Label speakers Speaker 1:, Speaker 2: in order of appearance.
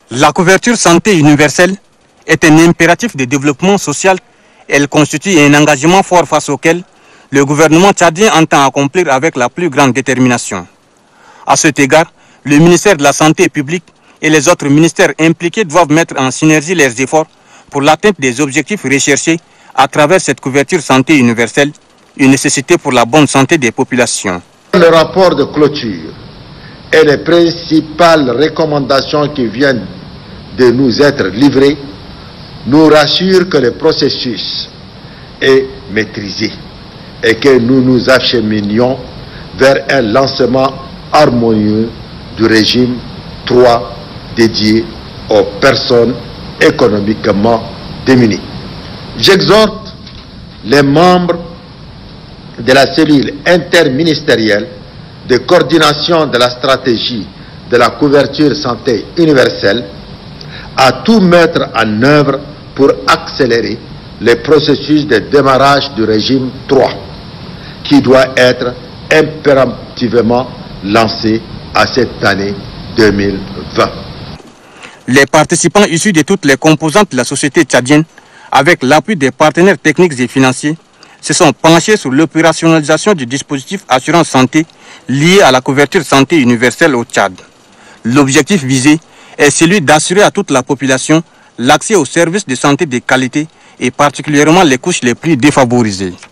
Speaker 1: La couverture santé universelle est un impératif de développement social. Elle constitue un engagement fort face auquel le gouvernement tchadien entend accomplir avec la plus grande détermination. À cet égard, le ministère de la Santé publique et les autres ministères impliqués doivent mettre en synergie leurs efforts pour l'atteinte des objectifs recherchés à travers cette couverture santé universelle, une nécessité pour la bonne santé des populations.
Speaker 2: Le rapport de clôture et les principales recommandations qui viennent de nous être livrées nous rassurent que le processus est maîtrisé et que nous nous acheminions vers un lancement harmonieux du régime 3 dédié aux personnes économiquement démunies. J'exhorte les membres de la cellule interministérielle de coordination de la stratégie de la couverture santé universelle à tout mettre en œuvre pour accélérer le processus de démarrage du régime 3 qui doit être impérativement lancé à cette année 2020.
Speaker 1: Les participants issus de toutes les composantes de la société tchadienne, avec l'appui des partenaires techniques et financiers, se sont penchés sur l'opérationnalisation du dispositif assurance santé lié à la couverture santé universelle au Tchad. L'objectif visé est celui d'assurer à toute la population l'accès aux services de santé de qualité et particulièrement les couches les plus défavorisées.